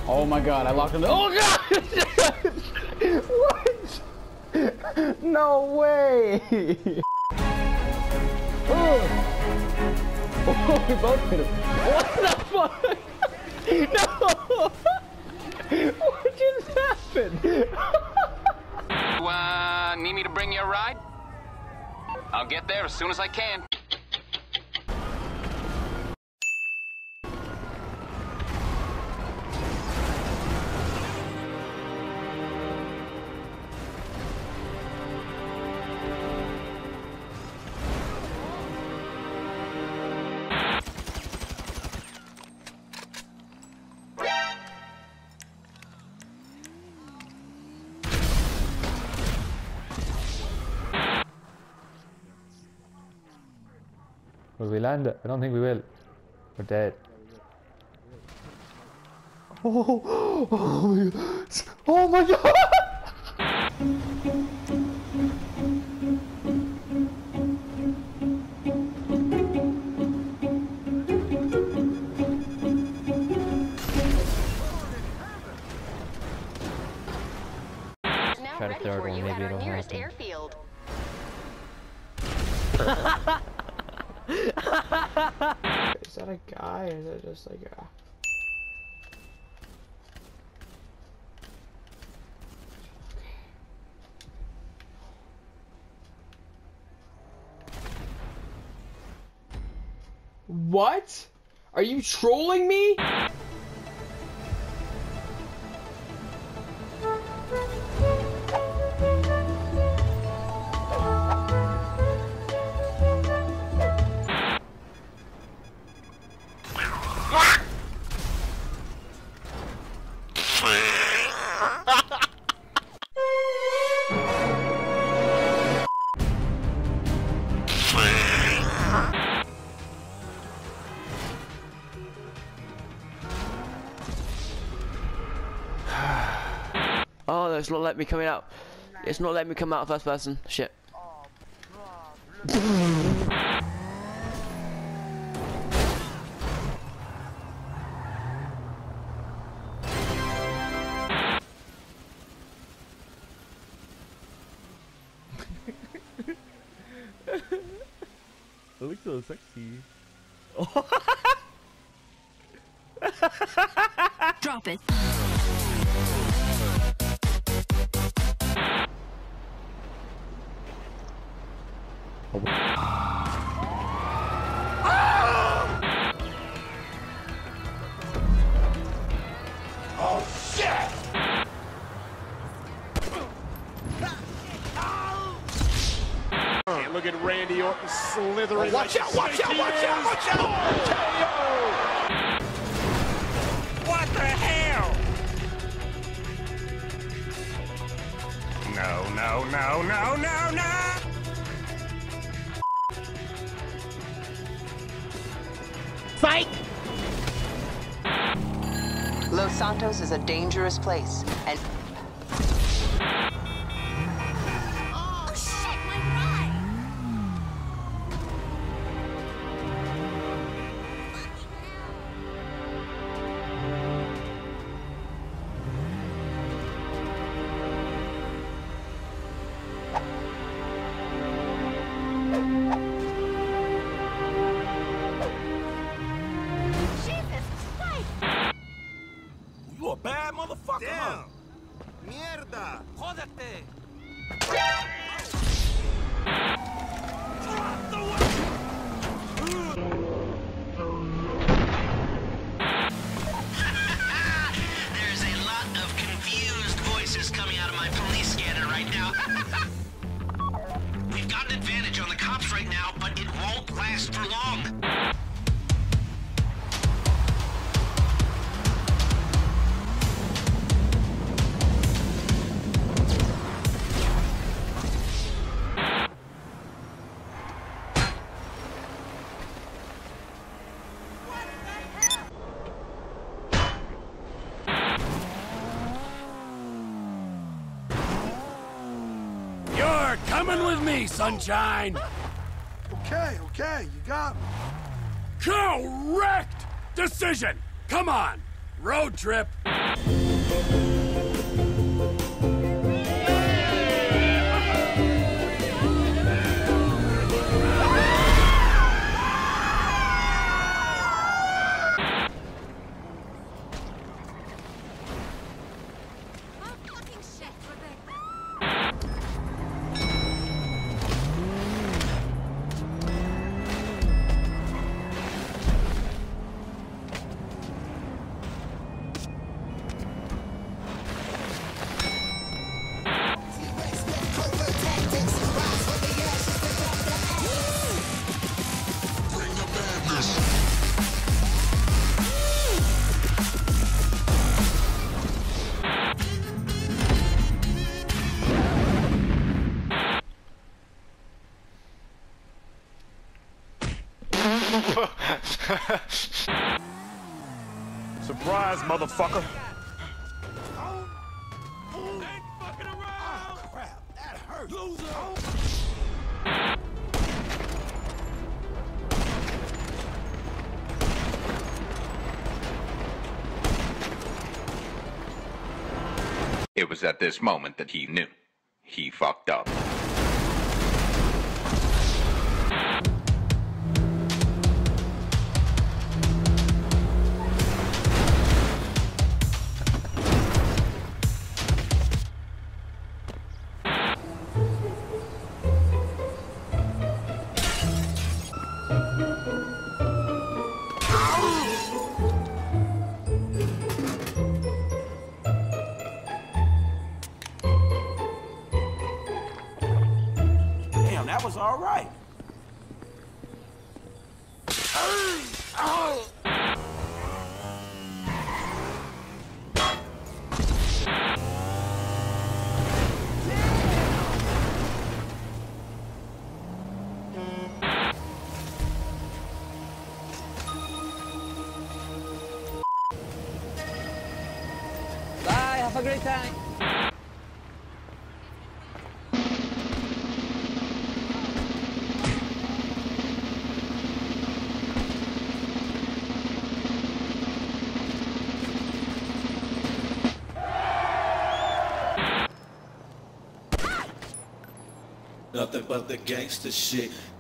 Oh my god, I locked him. Oh god! What? No way! Oh, we both hit him. What the fuck? No! What just happened? Need me to bring you a ride? I'll get there as soon as I can. Will we land it? I don't think we will. We're dead. Oh, oh my god! Oh my god! Try to throw it, maybe it'll happen. Airfield. Is that a guy or is that just like a... What? Are you trolling me? Oh, it's not letting me come out. It's not letting me come out first person. Shit. It looks so sexy. Drop it. Oh shit! And look at Randy Orton slithering. Watch out! Watch out! Watch out! Watch out! What the hell? No, no, no, no, no, no! Fight! Los Santos is a dangerous place, and... Oh shit, my ride! Jesus Christ! You a bad motherfucker, huh? Mierda! Jódete! There's a lot of confused voices coming out of my police scanner right now. We've got an advantage on the cops right now, but it won't last for long. You're coming with me, sunshine! Okay, okay, you got me. Correct decision! Come on! Road trip. Surprise, motherfucker. It was at this moment that he knew. He fucked up. Damn, that was all right. Bye, have a great time. Nothing but the gangster shit.